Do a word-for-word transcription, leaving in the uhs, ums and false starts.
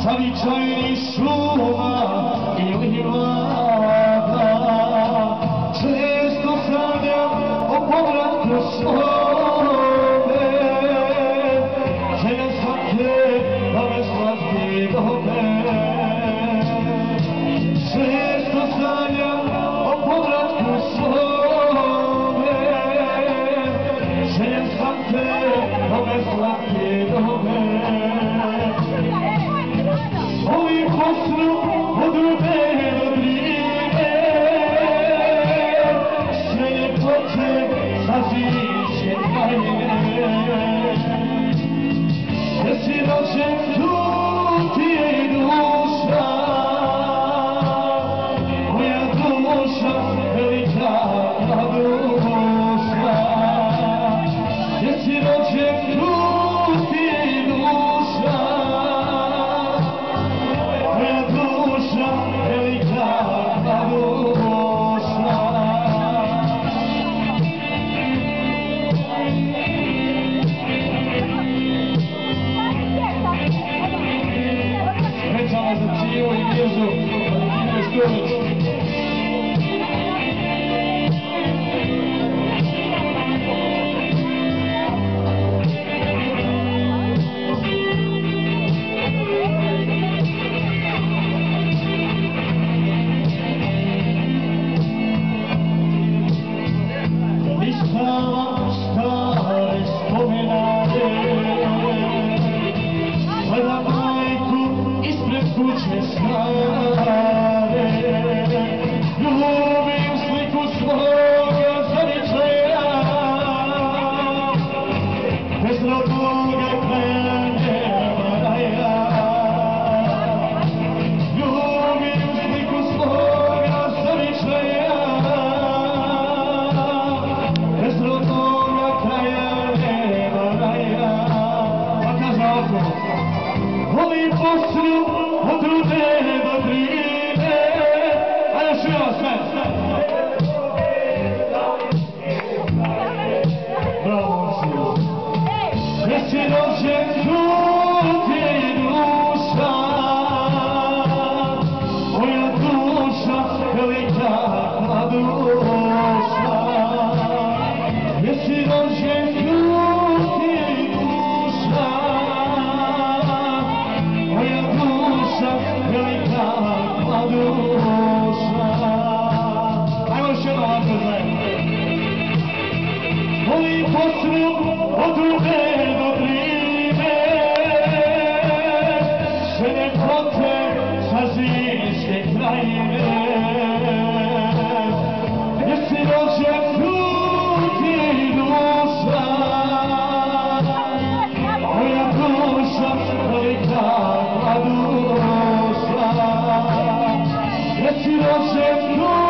zavičajnih šuma i livada. Često sanjam o povratku svome, željam svake da me slatki dobe. Često sanjam o povratku svome, željam svake da me slatki dobe. Ovim poslu od rupe do drime, sve ljepote zaziće tajne. Jer si rođen tu ti je i duša, moja duša, velika duša. Jer si rođen tu ti je i duša, kuće stare, ljubim sliku svoga zavičaja, bez rodnoga kraja nema raja. Ljubim sliku svoga zavičaja, bez rodnoga kraja nema raja. Pa kaže ovako, volim poslu od rude do drine. A još ima sve. Bravo, Silo. Jer si rođen tu ti je i duša, moja duša, velika duša. Jer si rođen tu ti je i duša, moja duša, velika duša. Ajmo još jedno ovako zajedno. Volim poslu od rude do drime, sve ljepote sa zimske krajine. Jer si rođen tu ti je i duša, moja duša, velika duša. Jer si rođen tu